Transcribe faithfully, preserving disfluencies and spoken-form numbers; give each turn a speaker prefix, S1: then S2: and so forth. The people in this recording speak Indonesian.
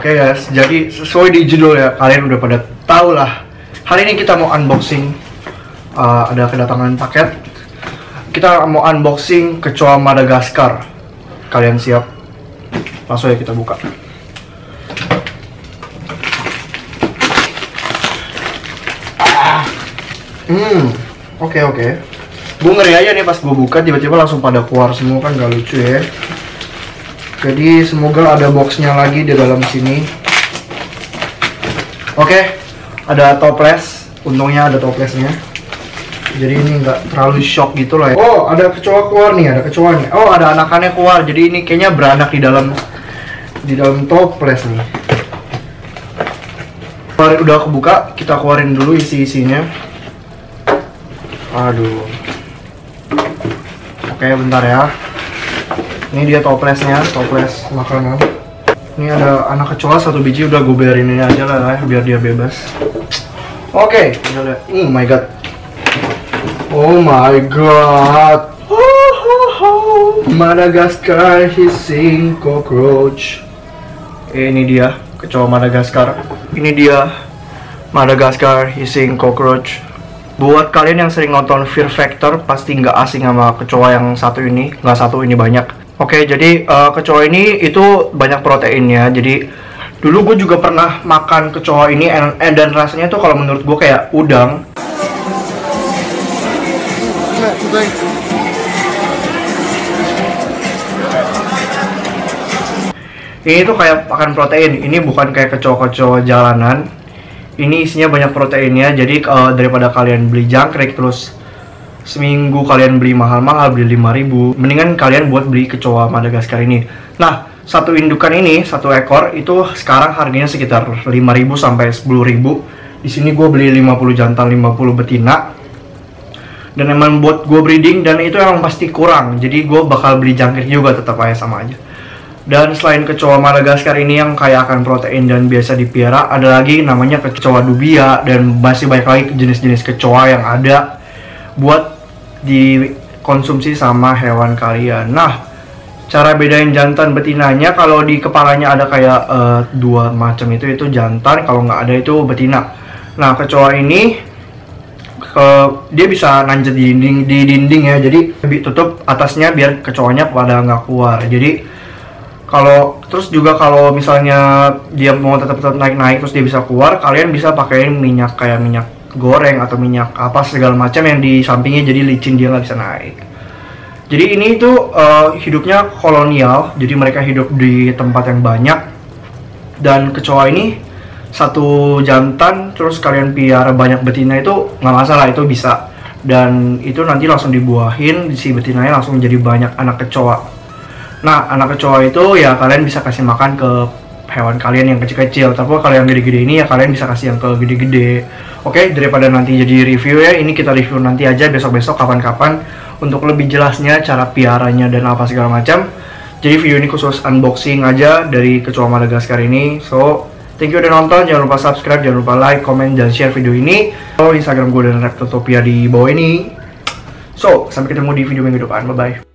S1: Oke guys, jadi sesuai di judul ya, kalian udah pada tahu lah. Hari ini kita mau unboxing, uh, ada kedatangan paket. Kita mau unboxing kecoa Madagaskar. Kalian siap? Langsung ya kita buka. Hmm, oke oke. Gue ngeri aja nih pas gue buka tiba-tiba langsung pada keluar semua, kan gak lucu ya. Jadi semoga ada boxnya lagi di dalam sini. Oke, ada toples. Untungnya ada toplesnya. Jadi ini nggak terlalu shock gitu lah ya. Oh, ada kecoa keluar nih, ada kecoa nih. Oh, ada anakannya keluar. Jadi ini kayaknya beranak di dalam di dalam toples nih. Kalau udah kebuka, kita keluarin dulu isi-isinya. Aduh. Oke, bentar ya. Ini dia toplesnya, toples makanan. Ini ada anak kecoa satu biji, udah gue biarin ini aja lah ya, biar dia bebas. Oke, kita lihat. Oh my god. Oh my god. Madagaskar hissing cockroach. Eh, ini dia kecoa Madagaskar. Ini dia Madagaskar hissing cockroach. Buat kalian yang sering nonton Fear Factor pasti nggak asing sama kecoa yang satu ini. Nggak satu, ini banyak. Oke, jadi uh, kecoa ini itu banyak proteinnya. Jadi dulu gue juga pernah makan kecoa ini and, and, dan rasanya tuh kalau menurut gue kayak udang. Ini tuh kayak makan protein. Ini bukan kayak kecoa-kecoa jalanan. Ini isinya banyak proteinnya. Jadi uh, daripada kalian beli jangkrik terus seminggu kalian beli mahal-mahal, beli lima ribu, mendingan kalian buat beli kecoa Madagaskar ini. Nah, satu indukan ini, satu ekor itu sekarang harganya sekitar lima ribu sampai sepuluh ribu. Di sini gue beli lima puluh jantan, lima puluh betina. Dan emang buat gue breeding, dan itu emang pasti kurang. Jadi gue bakal beli jangkrik juga, tetap aja sama aja. Dan selain kecoa Madagaskar ini yang kaya akan protein dan biasa dipiara, ada lagi namanya kecoa dubia, dan masih banyak lagi jenis-jenis kecoa yang ada buat dikonsumsi sama hewan kalian. Nah, cara bedain jantan betinanya, kalau di kepalanya ada kayak uh, dua macam itu itu jantan, kalau nggak ada itu betina. Nah, kecoa ini uh, dia bisa nanjak di dinding, di dinding ya, jadi tutup atasnya biar kecoanya pada nggak keluar. Jadi kalau terus juga kalau misalnya dia mau tetap tetap naik-naik terus dia bisa keluar, kalian bisa pakein minyak kayak minyak goreng atau minyak apa segala macam yang di sampingnya, jadi licin dia nggak bisa naik. Jadi ini tuh uh, hidupnya kolonial, jadi mereka hidup di tempat yang banyak. Dan kecoa ini satu jantan terus kalian piara banyak betina itu nggak masalah, itu bisa. Dan itu nanti langsung dibuahin, si betinanya langsung jadi banyak anak kecoa. Nah, anak kecoa itu ya kalian bisa kasih makan ke hewan kalian yang kecil-kecil. Tapi kalau yang gede-gede ini ya kalian bisa kasih yang ke gede-gede. Oke, daripada nanti jadi review ya, ini kita review nanti aja besok-besok kapan-kapan untuk lebih jelasnya cara piaranya dan apa segala macam. Jadi video ini khusus unboxing aja dari kecoa Madagaskar ini. So, thank you udah nonton, jangan lupa subscribe, jangan lupa like, comment, dan share video ini. So, Instagram gue dan Reptotopia di bawah ini. So, sampai ketemu di video minggu depan. Bye-bye.